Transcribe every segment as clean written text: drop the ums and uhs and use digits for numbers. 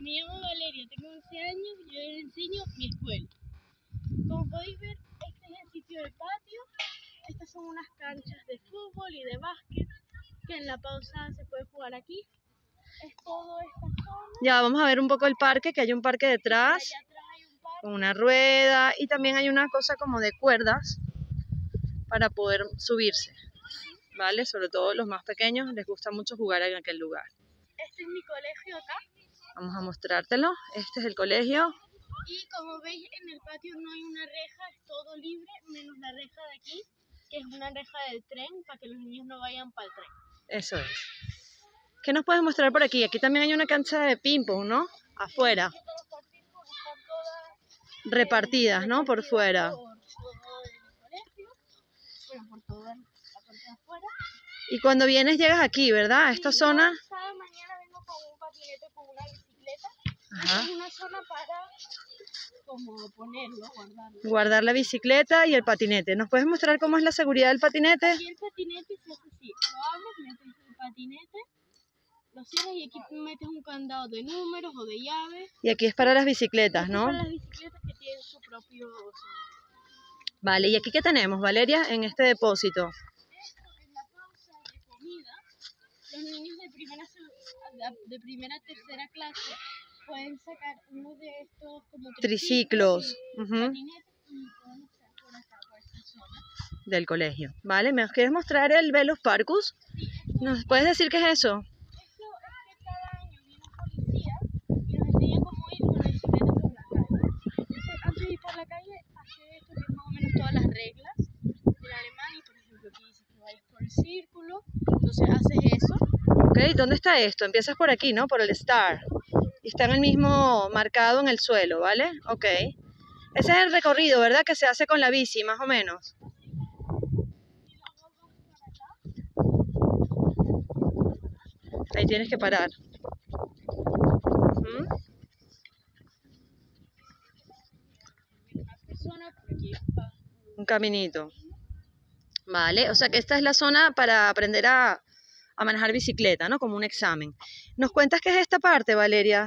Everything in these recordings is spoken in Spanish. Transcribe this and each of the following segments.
Me llamo Valeria, tengo 11 años y yo les enseño mi escuela. Como podéis ver, este es el sitio del patio. Estas son unas canchas de fútbol y de básquet que en la pausa se puede jugar aquí. Es todo esta zona. Ya, vamos a ver un poco el parque, que hay un parque detrás, Allá atrás hay un parque. con una rueda y también hay una cosa como de cuerdas para poder subirse, ¿vale? Sobre todo los más pequeños les gusta mucho jugar en aquel lugar. Este es mi colegio acá. Vamos a mostrártelo. Este es el colegio. Y como veis, en el patio no hay una reja, es todo libre, menos la reja de aquí, que es una reja del tren, para que los niños no vayan para el tren. Eso es. ¿Qué nos puedes mostrar por aquí? Aquí también hay una cancha de ping-pong, ¿no? Afuera. Aquí todas las partículas están todas Repartidas, ¿no? Por fuera. Por todo el colegio, bueno, por toda la parte de afuera. Y cuando vienes llegas aquí, ¿verdad? A esta zona. Cada mañana vengo con un patinete, con una bicicleta. Ajá. Es una zona para como ponerlo, guardarlo. Guardar la bicicleta y el patinete. ¿Nos puedes mostrar cómo es la seguridad del patinete? Aquí el patinete se hace así. Lo abres, metes el patinete, lo cierras y aquí metes un candado de números o de llaves. Y aquí es para las bicicletas, ¿no? Para las bicicletas que tienen su propio... Vale, ¿y aquí qué tenemos, Valeria, en este depósito? Esto es la pausa de comida. Los niños de primera a tercera clase pueden sacar uno de estos como Triciclos. patinetes y pueden estar por acá, por esta zona. Del colegio. Vale, ¿me quieres mostrar el Velos Parkus? ¿Nos puedes decir qué es eso? Esto es que cada año viene un policía y nos enseña cómo ir con la bicicleta por la calle. Entonces, antes de ir por la calle, hace esto que es más o menos todas las reglas del alemán. Y por ejemplo, aquí dice que vayas por el círculo. Entonces, haces eso. Ok, ¿dónde está esto? Empiezas por aquí, ¿no? Por el Star. Y está en el mismo marcado en el suelo, ¿vale? Ok. Ese es el recorrido, ¿verdad? Que se hace con la bici, más o menos. Ahí tienes que parar. Un caminito. Vale, o sea que esta es la zona para aprender a manejar bicicleta, ¿no? Como un examen. ¿Nos cuentas qué es esta parte, Valeria?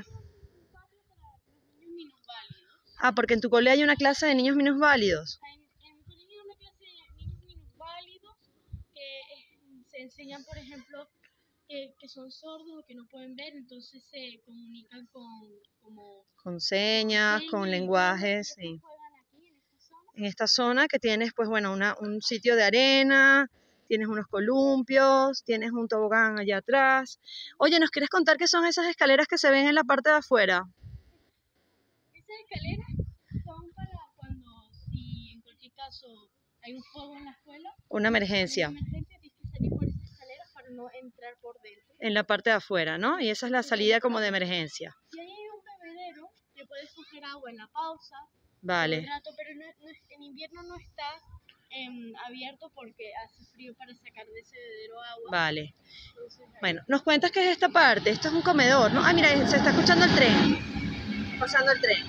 Ah, porque en tu cole hay una clase de niños minusválidos. En mi colegio hay una clase de niños minusválidos que se enseñan, por ejemplo, que son sordos o que no pueden ver, entonces se comunican con señas, con lenguajes, sí. En esta zona que tienes, pues bueno, un sitio de arena, tienes unos columpios, tienes un tobogán allá atrás. Oye, ¿nos quieres contar qué son esas escaleras que se ven en la parte de afuera? Esas escaleras son para cuando, si en cualquier caso hay un fuego en la escuela, una emergencia. Tienes que salir por esas escaleras para no entrar por dentro. En la parte de afuera, ¿no? Y esa es la salida como de emergencia. Y ahí hay un bebedero que puedes coger agua en la pausa. Vale. Pero en invierno no está abierto porque hace frío para sacar de ese bebedero agua. Vale. Bueno, ¿nos cuentas qué es esta parte? Esto es un comedor, ¿no? Ah, mira, se está escuchando el tren. Pasando el tren.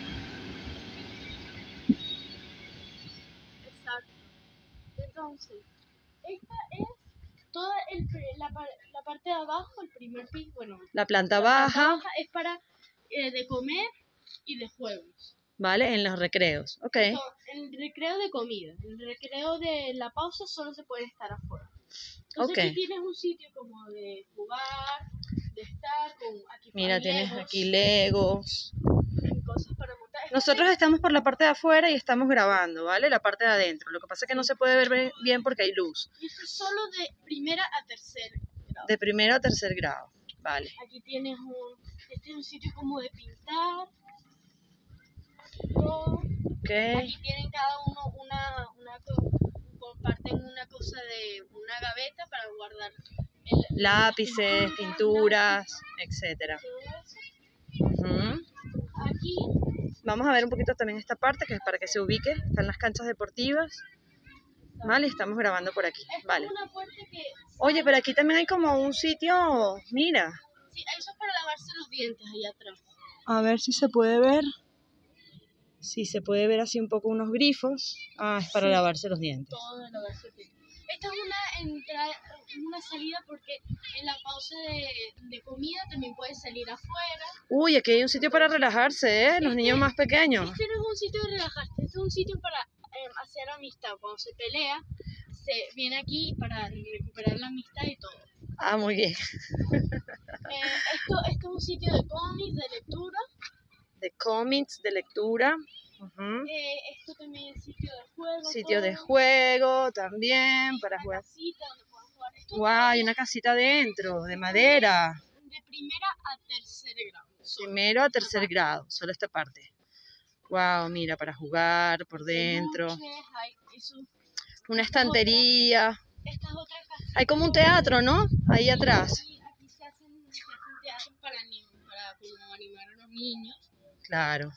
Exacto. Entonces, esta es toda la parte de abajo, el primer piso, bueno. La planta baja. Es para de comer y de juegos. Vale, en los recreos, ok. El recreo de comida, el recreo de la pausa solo se puede estar afuera. Entonces aquí tienes un sitio como de jugar, de estar con... Aquí mira, tienes aquí Legos. Cosas para montar. Nosotros estamos por la parte de afuera y estamos grabando, ¿vale? La parte de adentro. Lo que pasa es que no se puede ver bien porque hay luz. Y esto es solo de primera a tercer grado. De primero a tercer grado, vale. Aquí tienes este es un sitio como de pintar. Okay. Aquí tienen cada uno comparten una cosa de una gaveta para guardar lápices, pinturas, etcétera. Aquí vamos a ver un poquito también esta parte que es para que se ubique. Están las canchas deportivas. Vale, estamos grabando por aquí. Vale. Oye, pero aquí también hay como un sitio, mira. Sí, eso es para lavarse los dientes allá atrás. A ver si se puede ver. Sí, se puede ver así un poco unos grifos. Ah, es para lavarse los dientes. Todo de lavarse los dientes. Esta es una entrada, una salida porque en la pausa de comida también puedes salir afuera. Uy, aquí hay un sitio para relajarse, ¿eh? Los niños más pequeños. Este no es un sitio de relajarse, este es un sitio para hacer amistad. Cuando se pelea, se viene aquí para recuperar la amistad y todo. Ah, muy bien. Esto es un sitio de cómics, de lectura. De cómics, de lectura. Ujú. Esto también es sitio de juego. Sitio de todo. juego también para Una jugar. casita donde pueden jugar. Esto Wow, hay una casita adentro, de madera. de primera a tercer grado. Solo. Primero a tercer grado, solo esta parte. Wow, mira, para jugar por dentro. Peluches, hay Una estantería. estas otras casitas. Hay como un teatro, ¿no? Ahí atrás. Aquí se hacen teatro para niños, para como animar a los niños. Claro.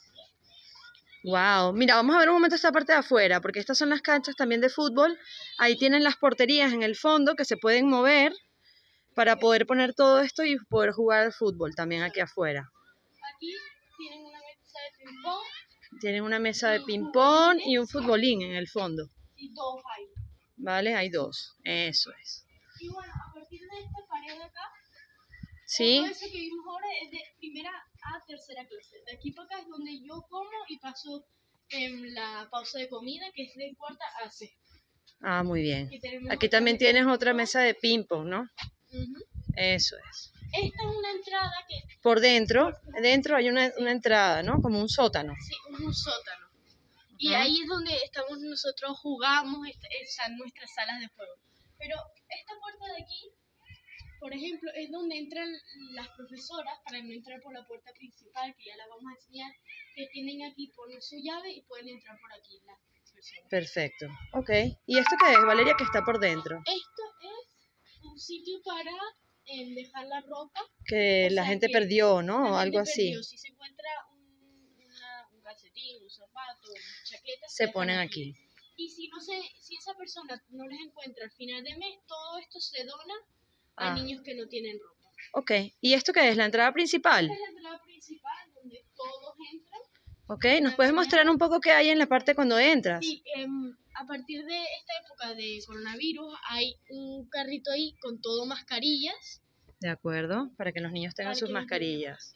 Wow, mira, vamos a ver un momento esta parte de afuera, porque estas son las canchas también de fútbol. Ahí tienen las porterías en el fondo que se pueden mover para poder poner todo esto y poder jugar al fútbol también aquí afuera. Aquí tienen una mesa de ping-pong. Tienen una mesa de ping-pong y un futbolín en el fondo. Y dos hay. Vale, hay dos. Eso es. Y bueno, a partir de esta pared de acá, ¿Sí? todo eso que vimos ahora es de primera a tercera clase. De aquí para acá es donde yo como y paso en la pausa de comida, que es de cuarta a sexta. Ah, muy bien. Tenemos Aquí otra también mesa de tienes otra ping-pong. mesa de ping-pong, ¿no? Ujú. Eso es. Esta es una entrada que Por dentro hay una entrada, ¿no? Como un sótano. sí, es un sótano. Y Ajá. ahí es donde estamos nosotros, jugamos, están nuestras salas de juego. Pero esta puerta de aquí, por ejemplo, es donde entran las profesoras para no entrar por la puerta principal, que ya la vamos a enseñar, que tienen aquí, poner su llave y pueden entrar por aquí las personas. Perfecto. Ok. ¿Y esto qué es, Valeria, que está por dentro? Esto es un sitio para dejar la ropa. Que O la sea, gente que perdió, ¿no? O la algo gente así. perdió. Si se encuentra un calcetín, un zapato, una chaqueta, Se dejan ponen aquí. Y si esa persona no les encuentra al final de mes, todo esto se dona a Ah. niños que no tienen ropa. Ok. ¿Y esto qué es? ¿La entrada principal? Esta es la entrada principal donde todos entran. Ok. ¿Nos puedes mostrar un poco qué hay en la parte cuando entras? Sí, a partir de esta época de coronavirus hay un carrito ahí con todo mascarillas. De acuerdo. Para que los niños tengan sus mascarillas.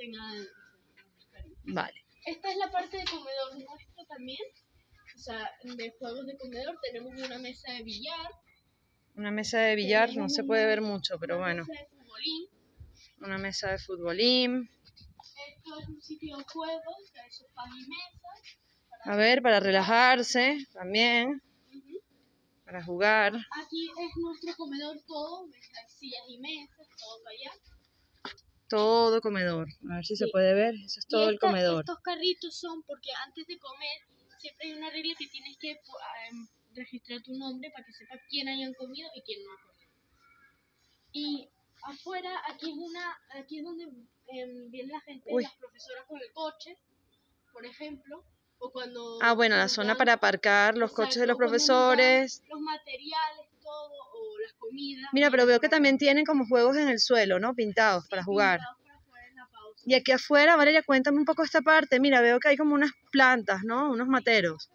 Vale. Esta es la parte de comedor nuestro también. O sea, de juegos de comedor tenemos una mesa de billar. Una mesa de billar, no se puede ver mucho, pero bueno. Una mesa de futbolín. Una mesa de futbolín. Esto es un sitio de juegos, que hay sofás y mesas. A ver, para relajarse también. Ujú. Para jugar. Aquí es nuestro comedor todo, hay sillas y mesas, todo para allá. Todo comedor. A ver si se Sí. puede ver. Eso es todo el comedor. Estos carritos son porque antes de comer siempre hay una regla que tienes que registrar tu nombre para que sepa quién hayan comido y quién no ha comido. Y afuera, aquí es donde viene la gente, Uy. las profesoras con el coche, por ejemplo, o cuando... Ah, bueno, la nos zona dan- para aparcar los coches de los exacto, cuando nos dan profesores. los materiales, todo, o las comidas. Mira, pero vienen veo por que acá. también tienen como juegos en el suelo, ¿no? Pintados Sí, para jugar. pintados para jugar en la pausa. Y aquí afuera, Valeria, cuéntame un poco esta parte. Mira, veo que hay como unas plantas, ¿no? Unos materos.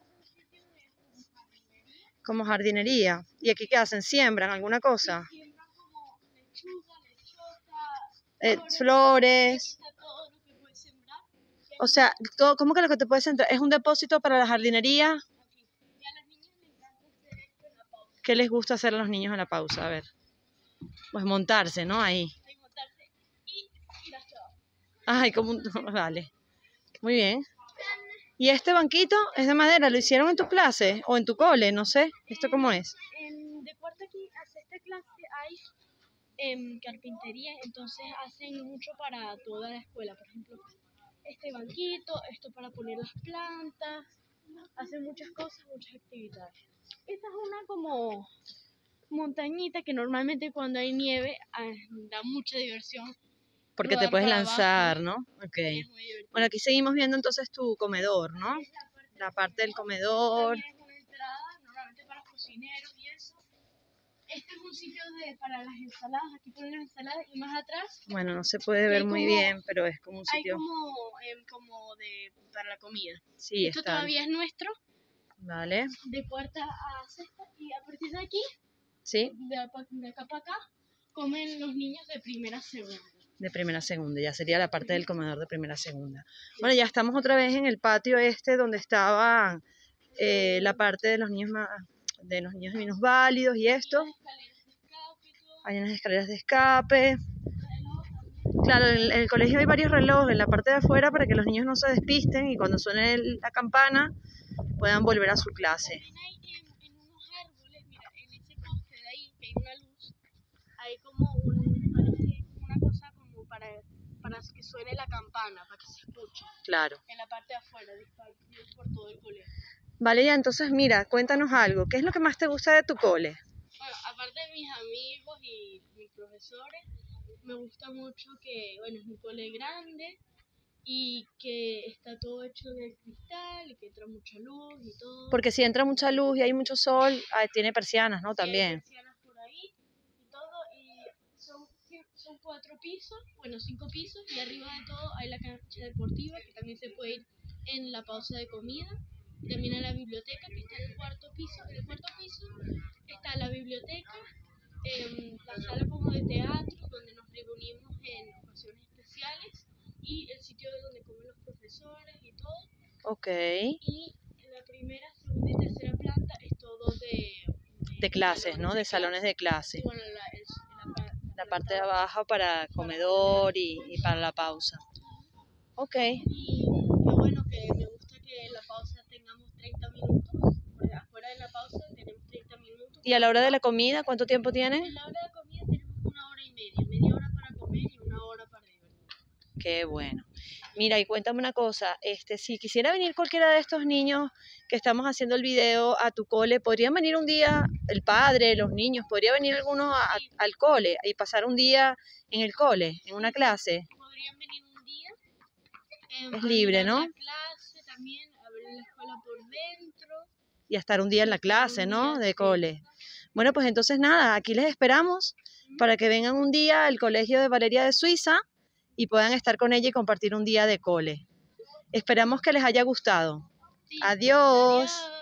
Como jardinería. ¿Y aquí qué hacen? ¿Siembran alguna cosa? Siembran como lechuga, lechota, Flores. aquí está todo lo que puedes sembrar. O sea, todo, ¿cómo que lo que te puedes entrar? ¿Es un depósito para la jardinería? Aquí. Y a las niñas les encanta hacer esto en la pausa. ¿Qué les gusta hacer a los niños en la pausa? A ver. Pues montarse, ¿no? Ahí. Ahí montarse y las chavas. Ay, como un... Vale. Muy bien. ¿Y este banquito es de madera? ¿Lo hicieron en tu clase o en tu cole? No sé. ¿Esto cómo es? De cuarto aquí a sexta clase hay carpintería, entonces hacen mucho para toda la escuela. Por ejemplo, este banquito, esto para poner las plantas, hacen muchas cosas, muchas actividades. Esta es una como montañita que normalmente cuando hay nieve da mucha diversión. Porque te rodar puedes para lanzar, abajo. ¿no? Ok. Es muy divertido. Bueno, aquí seguimos viendo entonces tu comedor, ¿no? Es La parte del comedor. También es una entrada, normalmente para cocineros y eso. Este es un sitio para las ensaladas, aquí ponen las ensaladas y más atrás Bueno, no se puede ver muy bien, pero es como un hay sitio. como para la comida. Sí, Esto está. todavía es nuestro, Vale. de puerta a sexta, y a partir de aquí ¿Sí? De acá para acá comen los niños de primera a segunda. De primera a segunda, ya sería la parte del comedor de primera a segunda. Bueno, ya estamos otra vez en el patio este donde estaba la parte de los niños minusválidos y esto. Hay unas escaleras de escape. Claro, en el colegio hay varios relojes en la parte de afuera para que los niños no se despisten y cuando suene la campana puedan volver a su clase. También hay en unos árboles, mira, en ese poste de ahí que hay una luz, hay como parece una cosa como para que suene la campana, para que se escuche. Claro. En la parte de afuera, dispartidos por todo el colegio. Vale, ya, entonces mira, cuéntanos algo. ¿Qué es lo que más te gusta de tu cole? Bueno, aparte de mis amigos y mis profesores, me gusta mucho que, bueno, es un cole grande y que está todo hecho de cristal y que entra mucha luz y todo. Porque si entra mucha luz y hay mucho sol, tiene persianas, ¿no? Sí, hay También. persianas por ahí y todo, y son 4 pisos, bueno, 5 pisos, y arriba de todo hay la cancha deportiva, que también se puede ir en la pausa de comida. También hay la biblioteca, que está en el cuarto piso. En el cuarto piso está la biblioteca, la sala como de teatro, donde nos reunimos en ocasiones especiales, y el sitio donde comen los profesores y todo. Ok. Y en la primera, segunda y tercera planta es todo De clases, ¿no? De salones de clase. Y bueno, La parte de abajo para comedor y para la pausa. Ok. Y qué bueno que me gusta que en la pausa tengamos 30 minutos. Porque afuera de la pausa tenemos 30 minutos. ¿Y a la hora de la comida cuánto tiempo tienen? En la hora de comida tenemos 1 hora y media hora para comer y 1 hora para divertir. Qué bueno. Mira, y cuéntame una cosa, si quisiera venir cualquiera de estos niños que estamos haciendo el video a tu cole, ¿podrían venir un día el padre, los niños, podría venir alguno al cole y pasar un día en el cole, en una clase? Podrían venir un día. Es libre, ¿no? A la clase también, a ver la escuela por dentro. Y a estar un día en la clase, ¿no? De Sí. cole. Bueno, pues entonces nada, aquí les esperamos para que vengan un día al colegio de Valeria de Suiza y puedan estar con ella y compartir un día de cole. Esperamos que les haya gustado. Sí. Adiós. Adiós.